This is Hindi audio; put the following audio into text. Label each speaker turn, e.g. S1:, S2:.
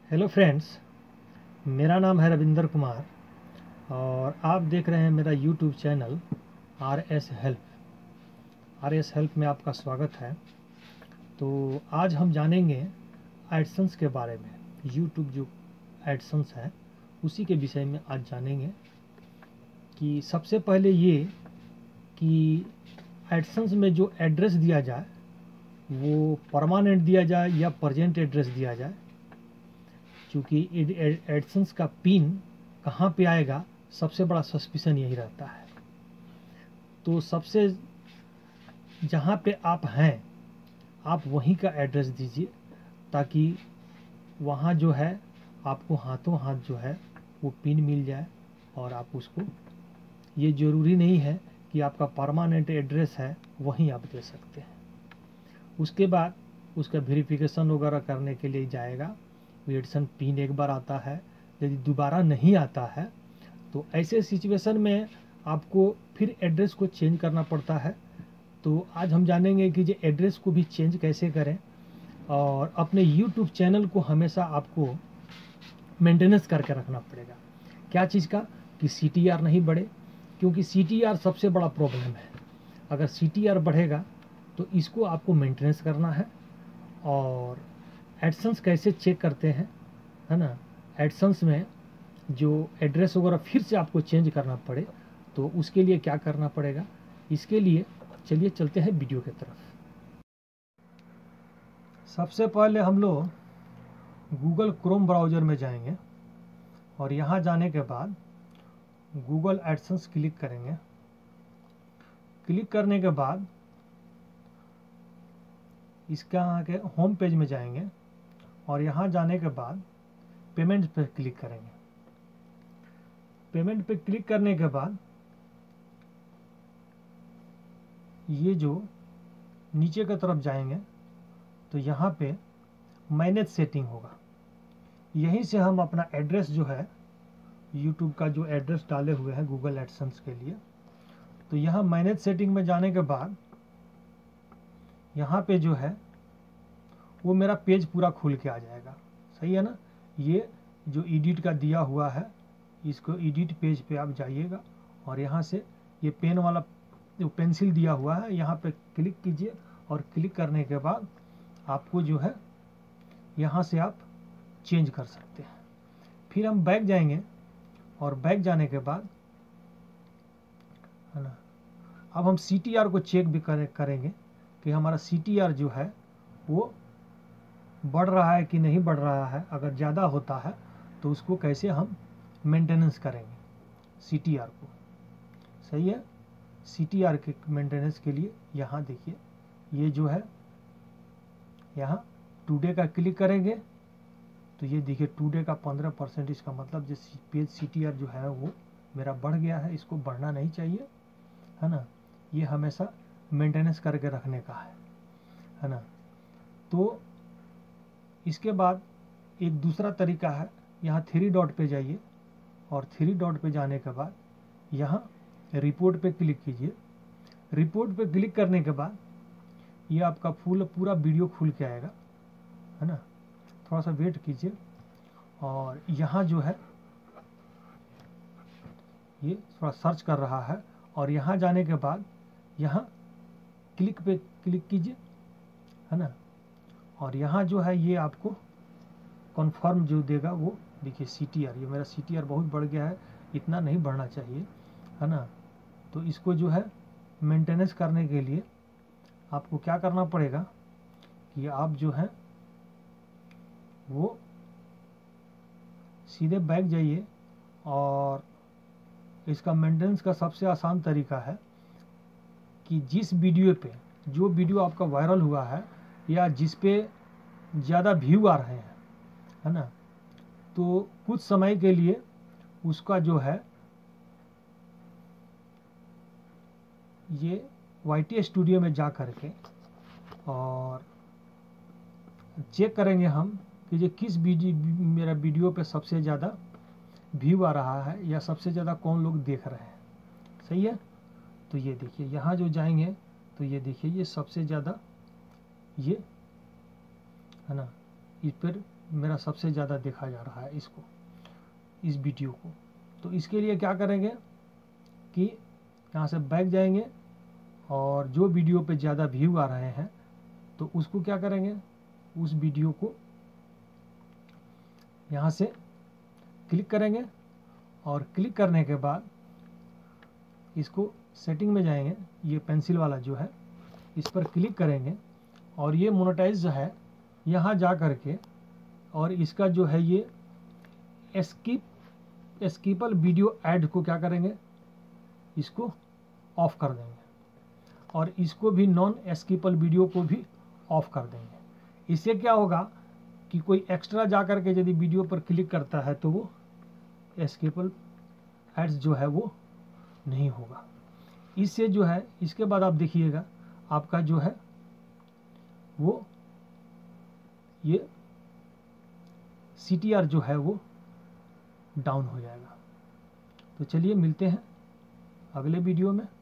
S1: हेलो फ्रेंड्स, मेरा नाम है रविंदर कुमार और आप देख रहे हैं मेरा YouTube channel R S help में आपका स्वागत है। तो आज हम जानेंगे एडसन्स के बारे में। यूट्यूब जो एडसन्स है उसी के विषय में आज जानेंगे कि सबसे पहले ये कि एडसन्स में जो एड्रेस दिया जाए वो परमानेंट दिया जाए या प्रेजेंट एड्रेस दिया जाए, क्योंकि एडसन्स का पिन कहाँ पे आएगा सबसे बड़ा सस्पिशन यही रहता है। तो सबसे जहाँ पे आप हैं आप वहीं का एड्रेस दीजिए, ताकि वहाँ जो है आपको हाथों हाथ जो है वो पिन मिल जाए और आप उसको, ये ज़रूरी नहीं है कि आपका परमानेंट एड्रेस है वहीं आप दे सकते हैं। उसके बाद उसका वेरिफिकेशन वगैरह करने के लिए जाएगा। एडसन पिन एक बार आता है, यदि दोबारा नहीं आता है तो ऐसे सिचुएशन में आपको फिर एड्रेस को चेंज करना पड़ता है। तो आज हम जानेंगे कि ये एड्रेस को भी चेंज कैसे करें, और अपने YouTube चैनल को हमेशा आपको मेंटेनेंस करके रखना पड़ेगा। क्या चीज़ का? कि CTR नहीं बढ़े, क्योंकि CTR सबसे बड़ा प्रॉब्लम है। अगर CTR बढ़ेगा तो इसको आपको मेंटेनेंस करना है। और एडसन्स कैसे चेक करते हैं, है ना? एडसन्स में जो एड्रेस वगैरह फिर से आपको चेंज करना पड़े तो उसके लिए क्या करना पड़ेगा, इसके लिए चलिए चलते हैं वीडियो की तरफ। सबसे पहले हम लोग गूगल क्रोम ब्राउज़र में जाएंगे और यहाँ जाने के बाद गूगल एडसन्स क्लिक करेंगे। क्लिक करने के बाद इसका आगे होम पेज में जाएंगे और यहाँ जाने के बाद पेमेंट पर क्लिक करेंगे। पेमेंट पे क्लिक करने के बाद ये जो नीचे की तरफ जाएंगे तो यहाँ पे मैनेज सेटिंग होगा। यहीं से हम अपना एड्रेस जो है, YouTube का जो एड्रेस डाले हुए हैं गूगल एडसन्स के लिए, तो यहाँ मैनेज सेटिंग में जाने के बाद यहाँ पे जो है वो मेरा पेज पूरा खुल के आ जाएगा। सही है ना? ये जो एडिट का दिया हुआ है, इसको एडिट पेज पे आप जाइएगा और यहाँ से ये पेन वाला जो पेंसिल दिया हुआ है यहाँ पे क्लिक कीजिए और क्लिक करने के बाद आपको जो है यहाँ से आप चेंज कर सकते हैं। फिर हम बैक जाएंगे और बैक जाने के बाद, है ना, अब हम CTR को चेक भी करेंगे कि हमारा CTR जो है वो बढ़ रहा है कि नहीं बढ़ रहा है। अगर ज़्यादा होता है तो उसको कैसे हम मेंटेनेंस करेंगे CTR को। सही है? CTR के मेंटेनेंस के लिए यहाँ देखिए, ये जो है यहाँ टुडे का क्लिक करेंगे तो ये देखिए टुडे का 15%, इसका मतलब जो पेज CTR जो है वो मेरा बढ़ गया है। इसको बढ़ना नहीं चाहिए, है ना? ये हमेशा मेंटेनेंस करके रखने का है ना? तो इसके बाद एक दूसरा तरीका है, यहाँ 3 डॉट पे जाइए और 3 डॉट पे जाने के बाद यहाँ रिपोर्ट पे क्लिक कीजिए। रिपोर्ट पे क्लिक करने के बाद ये आपका पूरा वीडियो खुल के आएगा, है ना? थोड़ा सा वेट कीजिए और यहाँ जो है ये थोड़ा सर्च कर रहा है और यहाँ जाने के बाद यहाँ क्लिक पे क्लिक कीजिए, है ना? और यहाँ जो है ये आपको कन्फर्म जो देगा वो देखिए CTR, ये मेरा CTR बहुत बढ़ गया है, इतना नहीं बढ़ना चाहिए, है ना? तो इसको जो है मेंटेनेंस करने के लिए आपको क्या करना पड़ेगा कि आप जो है वो सीधे बैक जाइए और इसका मेंटेनेंस का सबसे आसान तरीका है कि जिस वीडियो पे, जो वीडियो आपका वायरल हुआ है या जिस पे ज़्यादा व्यू आ रहे हैं, है ना, तो कुछ समय के लिए उसका जो है ये YT स्टूडियो में जा कर के और चेक करेंगे हम कि ये किस मेरा वीडियो पे सबसे ज़्यादा व्यू आ रहा है या सबसे ज़्यादा कौन लोग देख रहे हैं। सही है? तो ये देखिए यहाँ जो जाएंगे तो ये देखिए ये सबसे ज़्यादा, ये है ना, इस पर मेरा सबसे ज़्यादा देखा जा रहा है इसको, इस वीडियो को। तो इसके लिए क्या करेंगे कि यहाँ से बैक जाएंगे और जो वीडियो पे ज़्यादा व्यू आ रहे हैं तो उसको क्या करेंगे, उस वीडियो को यहाँ से क्लिक करेंगे और क्लिक करने के बाद इसको सेटिंग में जाएंगे, ये पेंसिल वाला जो है इस पर क्लिक करेंगे और ये मोनेटाइज जो है यहाँ जा कर के और इसका जो है ये एस्कीपल वीडियो ऐड को क्या करेंगे, इसको ऑफ कर देंगे और इसको भी नॉन एस्कीपल वीडियो को भी ऑफ कर देंगे। इससे क्या होगा कि कोई एक्स्ट्रा जा कर के यदि वीडियो पर क्लिक करता है तो वो एस्केपल एड्स जो है वो नहीं होगा। इससे जो है इसके बाद आप देखिएगा आपका जो है वो ये CTR जो है वो डाउन हो जाएगा। तो चलिए मिलते हैं अगले वीडियो में।